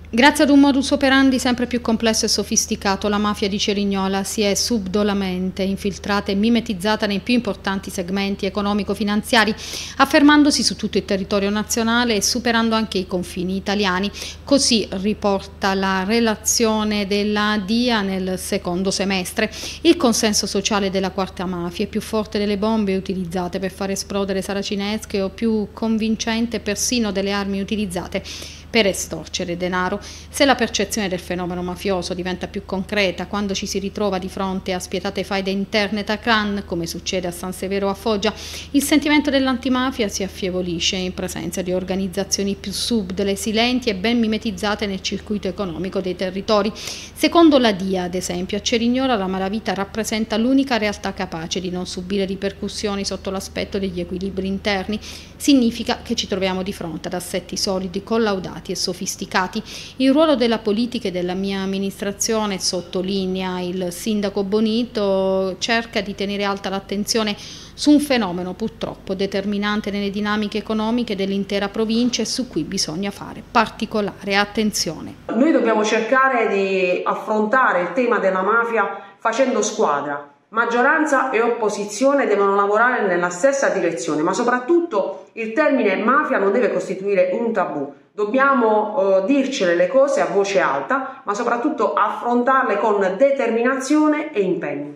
Grazie ad un modus operandi sempre più complesso e sofisticato, la mafia di Cerignola si è subdolamente infiltrata e mimetizzata nei più importanti segmenti economico-finanziari, affermandosi su tutto il territorio nazionale e superando anche i confini italiani. Così riporta la relazione della DIA nel secondo semestre. Il consenso sociale della quarta mafia è più forte delle bombe utilizzate per far esplodere saracinesche o più convincente persino delle armi utilizzate per estorcere denaro. Se la percezione del fenomeno mafioso diventa più concreta quando ci si ritrova di fronte a spietate faide interne tra clan, come succede a San Severo o a Foggia, il sentimento dell'antimafia si affievolisce in presenza di organizzazioni più subdole, silenti e ben mimetizzate nel circuito economico dei territori. Secondo la DIA, ad esempio, a Cerignola la malavita rappresenta l'unica realtà capace di non subire ripercussioni sotto l'aspetto degli equilibri interni. Significa che ci troviamo di fronte ad assetti solidi, collaudati e sofisticati. Il ruolo della politica e della mia amministrazione, sottolinea il sindaco Bonito, cerca di tenere alta l'attenzione su un fenomeno purtroppo determinante nelle dinamiche economiche dell'intera provincia e su cui bisogna fare particolare attenzione. Noi dobbiamo cercare di affrontare il tema della mafia facendo squadra. Maggioranza e opposizione devono lavorare nella stessa direzione, ma soprattutto il termine mafia non deve costituire un tabù. Dobbiamo dircele le cose a voce alta, ma soprattutto affrontarle con determinazione e impegno.